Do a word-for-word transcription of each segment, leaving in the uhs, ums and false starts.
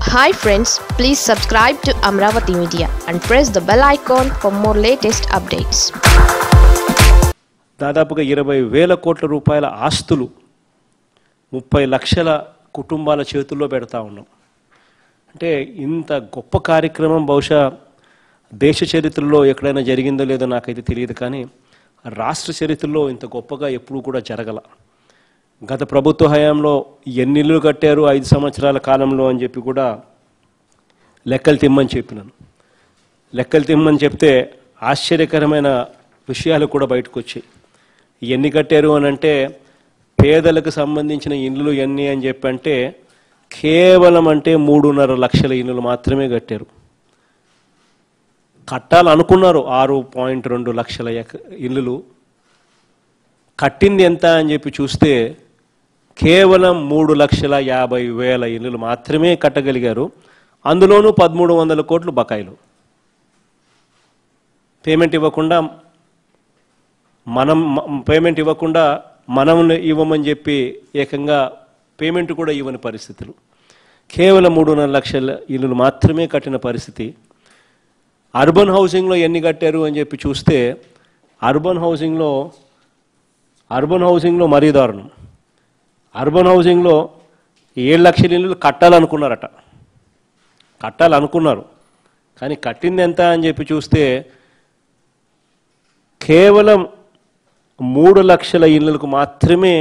Hi friends, please subscribe to Amravati Media and press the bell icon for more latest updates. దాదాపుగా ఇరవై వేల కోట్ల రూపాయల ఆస్తులు ముప్పై లక్షల కుటుంబాల చేతుల్లో పెడతా ఉన్నాం. అంటే ఇంత గొప్ప కార్యక్రమం బహుశా దేశ చరిత్రలో ఎక్కడైనా జరిగిందో లేదో నాకైతే తెలియదు, కానీ రాష్ట్ర చరిత్రలో ఇంత గొప్పగా ఎప్పుడూ కూడా జరగల. గత ప్రభుత్వ హయాంలో ఎన్ని ఇళ్ళు కట్టారు ఐదు సంవత్సరాల కాలంలో అని చెప్పి కూడా లెక్కలు తిమ్మని చెప్పినాను. లెక్కలు తిమ్మని చెప్తే ఆశ్చర్యకరమైన విషయాలు కూడా బయటకు వచ్చాయి. ఎన్ని కట్టారు అని అంటే పేదలకు సంబంధించిన ఇళ్ళు ఎన్ని అని చెప్పి అంటే కేవలం అంటే మూడున్నర లక్షల ఇళ్ళు మాత్రమే కట్టారు. కట్టాలనుకున్నారు ఆరు పాయింట్ రెండు లక్షల ఇళ్ళు, కట్టింది ఎంత అని చెప్పి చూస్తే కేవలం మూడు లక్షల యాభై వేల ఇళ్ళు మాత్రమే కట్టగలిగారు. అందులోనూ పదమూడు వందల కోట్లు బకాయిలు. పేమెంట్ ఇవ్వకుండా మనం పేమెంట్ ఇవ్వకుండా మనం ఇవ్వమని చెప్పి ఏకంగా పేమెంట్ కూడా ఇవ్వని పరిస్థితులు. కేవలం మూడున్నర లక్షల ఇళ్ళు మాత్రమే కట్టిన పరిస్థితి. అర్బన్ హౌసింగ్లో ఎన్ని కట్టారు అని చెప్పి చూస్తే అర్బన్ హౌసింగ్లో అర్బన్ హౌసింగ్లో మరీ దారుణం. అర్బన్ హౌసింగ్లో ఏడు లక్షల ఇళ్ళు కట్టాలనుకున్నారట, కట్టాలనుకున్నారు కానీ కట్టింది ఎంత అని చెప్పి చూస్తే కేవలం మూడు లక్షల ఇళ్ళకు మాత్రమే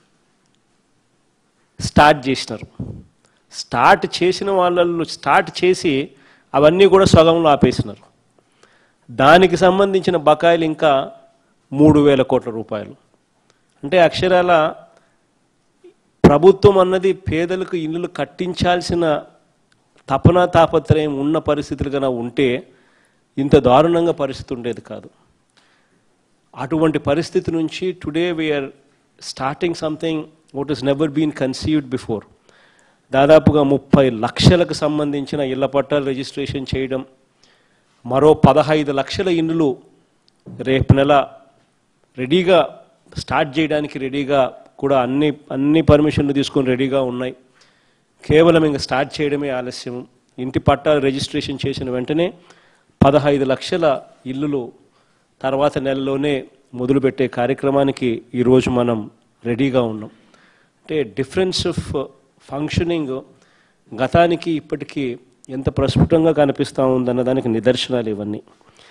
స్టార్ట్ చేసినారు. స్టార్ట్ చేసిన వాళ్ళు స్టార్ట్ చేసి అవన్నీ కూడా సగంలో ఆపేసినారు. దానికి సంబంధించిన బకాయిలు ఇంకా మూడు వేల కోట్ల రూపాయలు. అంటే అక్షరాల ప్రభుత్వం అన్నది పేదలకు ఇళ్ళు కట్టించాల్సిన తపన తాపత్రయం ఉన్న పరిస్థితులు కన్నా ఉంటే ఇంత దారుణంగా పరిస్థితి ఉండేది కాదు. అటువంటి పరిస్థితి నుంచి today we're starting something what is never been conceived before. దాదాపుగా ముప్పై లక్షలకు సంబంధించిన ఇళ్ల పట్టాలు రిజిస్ట్రేషన్ చేయడం, మరో పదహైదు లక్షల ఇళ్ళు రేపు నెల రెడీగా స్టార్ట్ చేయడానికి రెడీగా కూడా అన్ని అన్ని పర్మిషన్లు తీసుకొని రెడీగా ఉన్నాయి. కేవలం ఇంకా స్టార్ట్ చేయడమే ఆలస్యం. ఇంటి పట్టాలు రిజిస్ట్రేషన్ చేసిన వెంటనే పదహైదు లక్షల ఇళ్ళు తర్వాత నెలలోనే మొదలుపెట్టే కార్యక్రమానికి ఈరోజు మనం రెడీగా ఉన్నాం. అంటే డిఫరెన్స్ ఆఫ్ ఫంక్షనింగ్ గతానికి ఇప్పటికీ ఎంత ప్రస్ఫుటంగా కనిపిస్తూ ఉందన్న దానికి నిదర్శనాలు ఇవన్నీ.